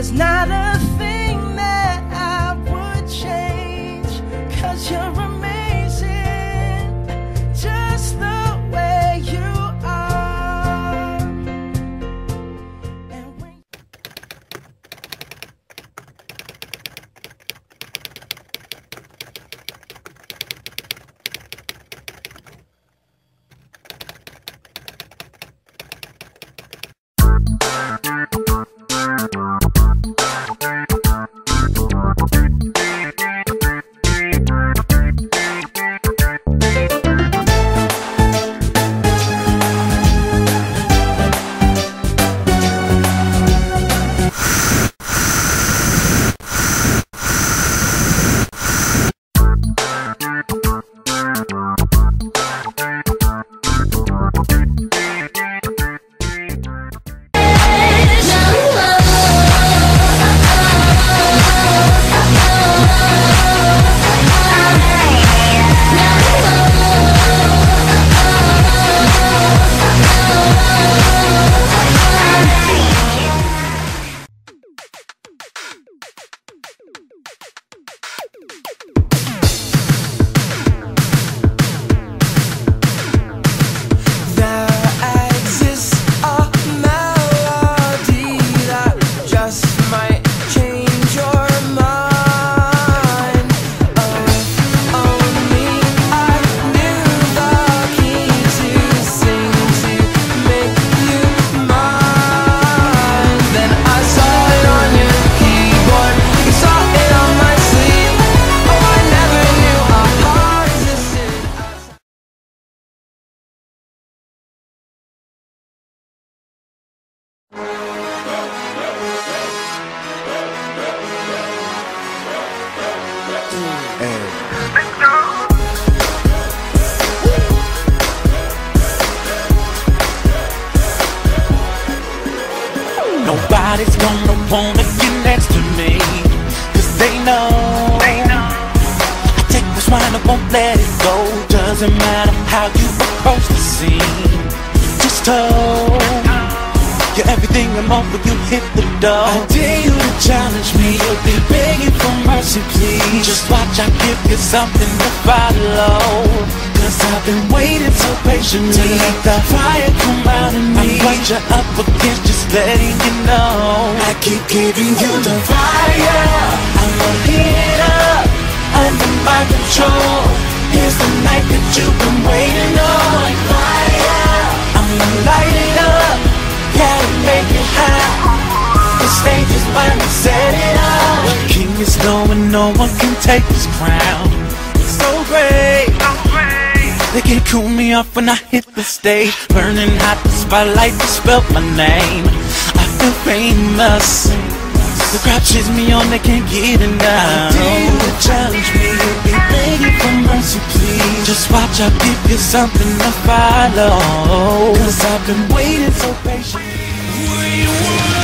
There's not a thing that I would change, 'cause you're amazing, just the way you are. And when nobody's gonna wanna get next to me, 'cause they know I take this wine, I won't let it go. Doesn't matter how you approach the scene, just told you're everything and more when you hit the door. I dare you to challenge me, you'll be begging for mercy, please. Just watch, I give you something to follow, 'cause I've been waiting so patiently. Let the fire come out of me. I'm right you up against, just letting you know. I keep giving you the fire, I'ma heat it up under my control. Here's the night that you've been waiting on. Fire, I'ma light it up, gotta make it hot. The stage is mine, to set it up. The king is knowing no one can take his crown. It's so great, they can't cool me off when I hit the stage. Burning hot, the spotlight just spelled my name. I feel famous, the crowd cheers me on, they can't get enough. I dare you to challenge me, you'll be begging for mercy, please. Just watch, I'll give you something to follow, 'cause I've been waiting so patiently.